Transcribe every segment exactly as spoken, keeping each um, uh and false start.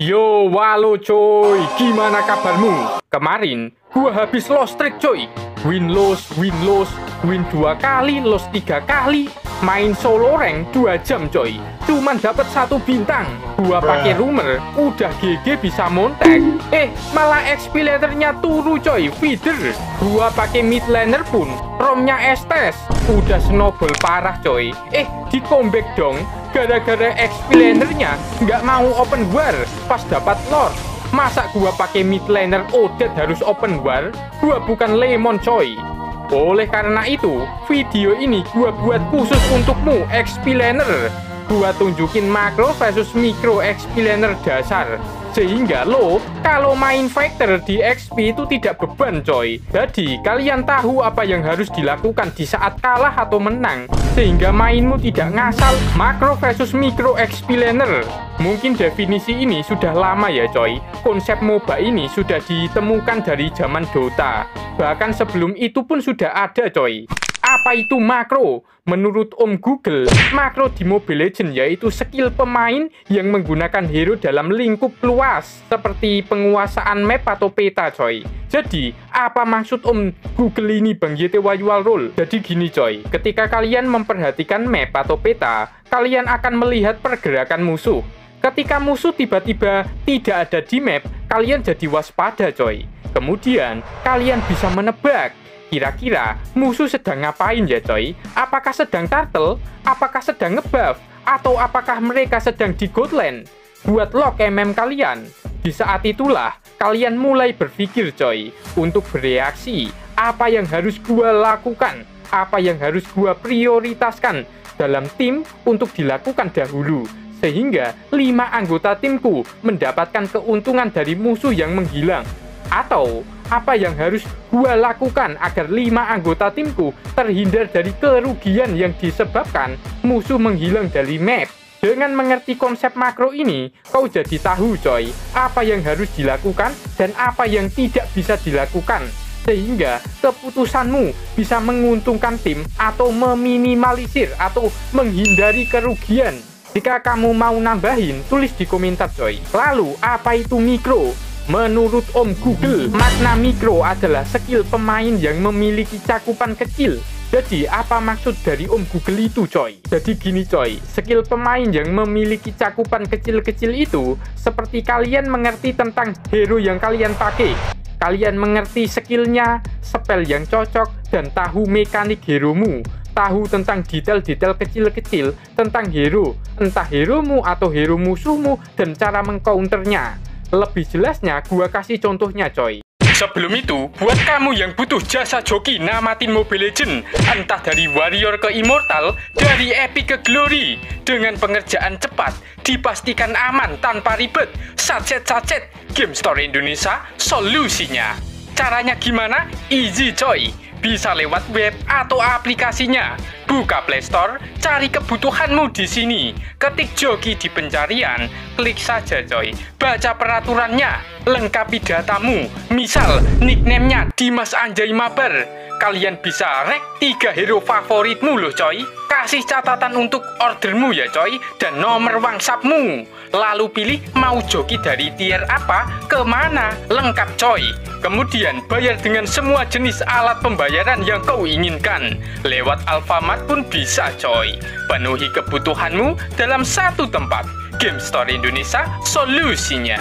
Yo, walo coy, gimana kabarmu? Kemarin, gua habis lost streak coy. Win loss, win loss, win dua kali, loss tiga kali. Main solo rank dua jam coy. Cuman dapat satu bintang. Gua pakai rumor, udah G G bisa montek. Eh, malah X P lanernya turu coy, feeder. Gua pakai mid laner pun, romnya estes. Udah snowball parah coy. Eh, di comeback dong. Gara-gara X P lanernya nggak mau open war pas dapat lord. Masa gua pakai mid laner Odette harus open war? Gua bukan lemon coy. Oleh karena itu, video ini gua buat khusus untukmu X P laner. Gua tunjukin makro versus mikro X P laner dasar. Sehingga lo kalau main fighter di X P itu tidak beban coy. Jadi kalian tahu apa yang harus dilakukan di saat kalah atau menang, sehingga mainmu tidak ngasal. Makro versus mikro X P laner. Mungkin definisi ini sudah lama ya coy. Konsep MOBA ini sudah ditemukan dari zaman Dota. Bahkan sebelum itu pun sudah ada coy. Apa itu makro? Menurut Om Google, makro di Mobile Legends yaitu skill pemain yang menggunakan hero dalam lingkup luas seperti penguasaan map atau peta coy. Jadi, apa maksud Om Google ini Bang Y T Wayual Roll? Jadi gini coy, ketika kalian memperhatikan map atau peta, kalian akan melihat pergerakan musuh. Ketika musuh tiba-tiba tidak ada di map, kalian jadi waspada coy. Kemudian, kalian bisa menebak. Kira-kira musuh sedang ngapain ya coy? Apakah sedang turtle? Apakah sedang ngebuff? Atau apakah mereka sedang di Godland? Buat lock M M kalian. Di saat itulah kalian mulai berpikir coy untuk bereaksi. Apa yang harus gua lakukan? Apa yang harus gua prioritaskan dalam tim untuk dilakukan dahulu? Sehingga lima anggota timku mendapatkan keuntungan dari musuh yang menghilang. Atau apa yang harus gua lakukan agar lima anggota timku terhindar dari kerugian yang disebabkan musuh menghilang dari map. Dengan mengerti konsep makro ini, kau jadi tahu coy, apa yang harus dilakukan dan apa yang tidak bisa dilakukan. Sehingga keputusanmu bisa menguntungkan tim atau meminimalisir atau menghindari kerugian. Jika kamu mau nambahin, tulis di komentar coy. Lalu, apa itu mikro? Menurut Om Google, makna mikro adalah skill pemain yang memiliki cakupan kecil. Jadi, apa maksud dari Om Google itu, coy? Jadi gini, coy. Skill pemain yang memiliki cakupan kecil-kecil itu, seperti kalian mengerti tentang hero yang kalian pakai. Kalian mengerti skillnya, spell yang cocok, dan tahu mekanik heromu. Tahu tentang detail-detail kecil-kecil tentang hero, entah heromu atau hero musuhmu, dan cara mengcounternya. Lebih jelasnya, gua kasih contohnya coy. Sebelum itu, buat kamu yang butuh jasa joki namatin Mobile Legends, entah dari warrior ke immortal, dari epic ke glory, dengan pengerjaan cepat, dipastikan aman tanpa ribet, sacet-sacet, Game Store Indonesia solusinya. Caranya gimana? Easy coy. Bisa lewat web atau aplikasinya. Buka Play Store, cari kebutuhanmu di sini. Ketik joki di pencarian, klik saja coy. Baca peraturannya, lengkapi datamu. Misal, nickname-nya Dimas Anjay Mabar. Kalian bisa rek tiga hero favoritmu loh coy. Kasih catatan untuk ordermu ya coy, dan nomor WhatsAppmu. Lalu pilih mau joki dari tier apa, kemana, lengkap coy. Kemudian bayar dengan semua jenis alat pembayaran yang kau inginkan. Lewat Alfamart pun bisa coy. Penuhi kebutuhanmu dalam satu tempat. Game Store Indonesia solusinya.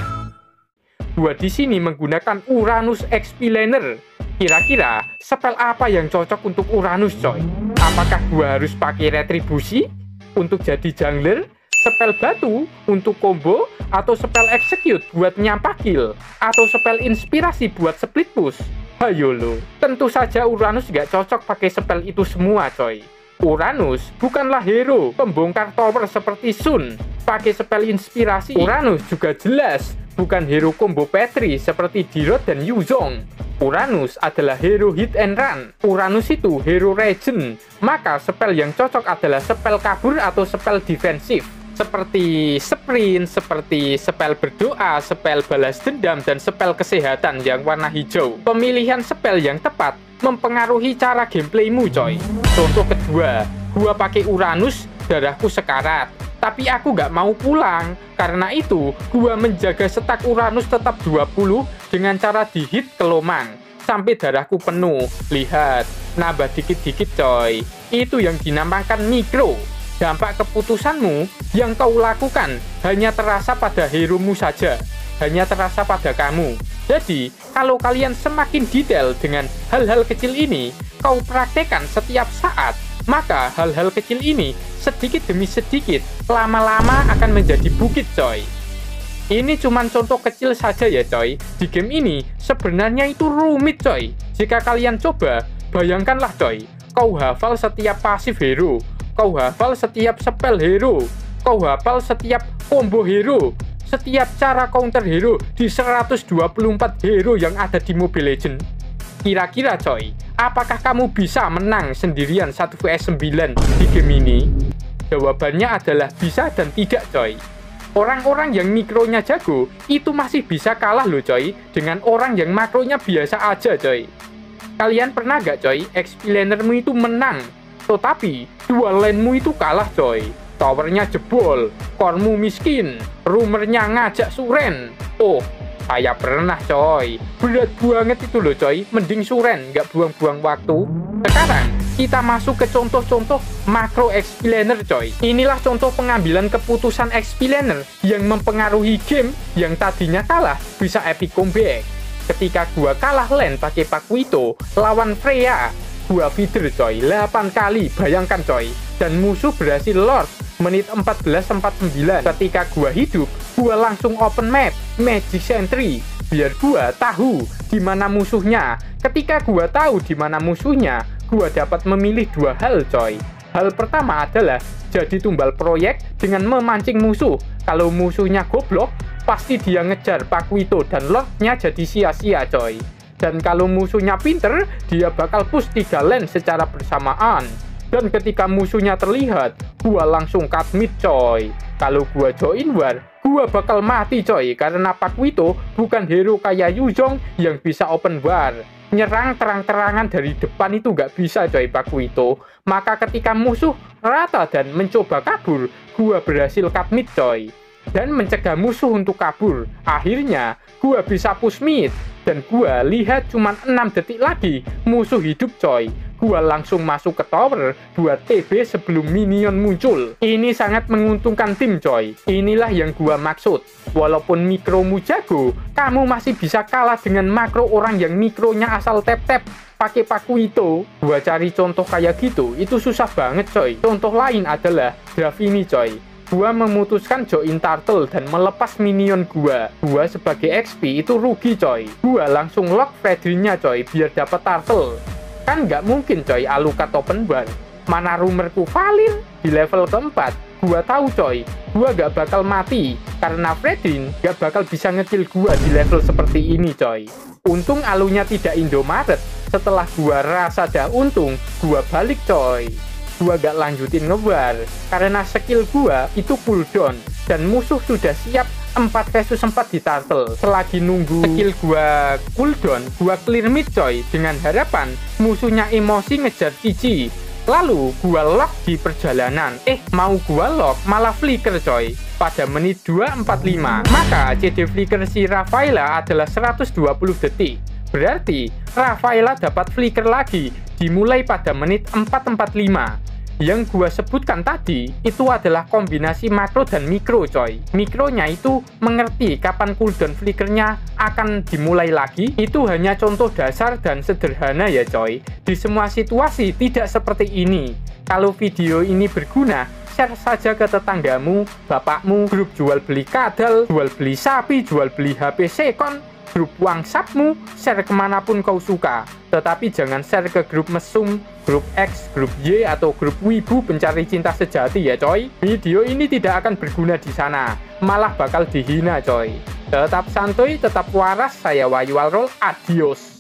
Gua di sini menggunakan Uranus X P laner. Kira-kira spell apa yang cocok untuk Uranus coy? Apakah gua harus pakai retribusi untuk jadi jungler? Spell batu untuk combo, atau spell execute buat nyampah kill, atau spell inspirasi buat split push? Hayo lo, tentu saja Uranus gak cocok pakai spell itu semua coy. Uranus bukanlah hero pembongkar tower seperti Sun. Pakai spell inspirasi, Uranus juga jelas bukan hero combo Petri seperti Dirot dan Yuzong. Uranus adalah hero hit and run. Uranus itu hero regen. Maka spell yang cocok adalah spell kabur atau spell defensif. Seperti sprint, seperti spell berdoa, spell balas dendam, dan spell kesehatan yang warna hijau. Pemilihan spell yang tepat mempengaruhi cara gameplaymu coy. Contoh kedua, gua pakai Uranus, darahku sekarat. Tapi aku nggak mau pulang. Karena itu, gua menjaga stak Uranus tetap dua puluh dengan cara dihit keloman sampai darahku penuh. Lihat, nambah dikit-dikit coy. Itu yang dinamakan mikro. Dampak keputusanmu yang kau lakukan hanya terasa pada hero-mu saja. Hanya terasa pada kamu. Jadi, kalau kalian semakin detail dengan hal-hal kecil ini, kau praktekkan setiap saat, maka hal-hal kecil ini sedikit demi sedikit lama-lama akan menjadi bukit coy. Ini cuma contoh kecil saja ya coy. Di game ini sebenarnya itu rumit coy. Jika kalian coba, bayangkanlah coy, kau hafal setiap pasif hero, kau hafal setiap spell hero, kau hafal setiap combo hero, setiap cara counter hero di seratus dua puluh empat hero yang ada di Mobile Legends. Kira-kira coy, apakah kamu bisa menang sendirian satu versus sembilan di game ini? Jawabannya adalah bisa dan tidak coy. Orang-orang yang mikronya jago itu masih bisa kalah loh coy dengan orang yang makronya biasa aja coy. Kalian pernah gak coy X P lanermu itu menang, tetapi dua lane-mu itu kalah coy. Towernya jebol, core-mu miskin, rumornya ngajak suren. Oh, saya pernah coy. Berat banget itu loh coy, mending suren, nggak buang-buang waktu. Sekarang kita masuk ke contoh-contoh makro X P laner coy. Inilah contoh pengambilan keputusan X P laner yang mempengaruhi game yang tadinya kalah bisa epic comeback. Ketika gua kalah lane pakai Pakuito lawan Freya, gua feeder coy delapan kali, bayangkan coy. Dan musuh berhasil Lord menit empat belas empat puluh sembilan. Ketika gua hidup, gua langsung open map Magic Sentry biar gua tahu di mana musuhnya. Ketika gua tahu di mana musuhnya, gua dapat memilih dua hal coy. Hal pertama adalah jadi tumbal proyek dengan memancing musuh. Kalau musuhnya goblok, pasti dia ngejar Pakuito dan Lordnya jadi sia-sia coy. Dan kalau musuhnya pinter, dia bakal push tiga lane secara bersamaan. Dan ketika musuhnya terlihat, gua langsung cut mid coy. Kalau gua join war, gua bakal mati coy. Karena Pakuito bukan hero kayak Yuzong yang bisa open war. Nyerang terang-terangan dari depan itu gak bisa coy Pakuito. Maka ketika musuh rata dan mencoba kabur, gua berhasil cut mid coy. Dan mencegah musuh untuk kabur. Akhirnya, gua bisa push mid. Dan gua lihat cuma enam detik lagi, musuh hidup coy. Gua langsung masuk ke tower buat T B sebelum minion muncul. Ini sangat menguntungkan tim coy. Inilah yang gua maksud. Walaupun mikromu jago, kamu masih bisa kalah dengan makro orang yang mikronya asal tap-tap pakai Pakuito. Gua cari contoh kayak gitu, itu susah banget coy. Contoh lain adalah draft ini coy. Gua memutuskan join turtle dan melepas minion gua. Gua sebagai X P itu rugi coy. Gua langsung lock Fredrinnya coy biar dapat turtle. Kan nggak mungkin coy Alucard open bar. Mana rumorku Valir di level keempat. Gua tahu coy, gua gak bakal mati karena Fredrin gak bakal bisa ngekill gua di level seperti ini coy. Untung alunya tidak Indomaret. Setelah gua rasa dah untung, gua balik coy. Gua gak lanjutin ngebar karena skill gua itu cooldown dan musuh sudah siap empat versus empat di turtle. Selagi nunggu skill gua cooldown, gua clear mid coy dengan harapan musuhnya emosi ngejar Cici. Lalu gua lock di perjalanan. Eh, mau gua lock malah flicker coy pada menit dua empat lima. Maka C D flicker si Rafaela adalah seratus dua puluh detik. Berarti Rafaela dapat flicker lagi dimulai pada menit empat empat lima. Yang gua sebutkan tadi itu adalah kombinasi makro dan mikro coy. Mikronya itu mengerti kapan cooldown flickernya akan dimulai lagi. Itu hanya contoh dasar dan sederhana ya coy. Di semua situasi tidak seperti ini. Kalau video ini berguna, share saja ke tetanggamu, bapakmu, grup jual beli kadal, jual beli sapi, jual beli H P sekon, grup WhatsAppmu, share kemanapun kau suka. Tetapi jangan share ke grup mesum, grup X, grup Y, atau grup wibu pencari cinta sejati ya coy. Video ini tidak akan berguna di sana, malah bakal dihina coy. Tetap santuy, tetap waras, saya Wahyu Alrol, adios.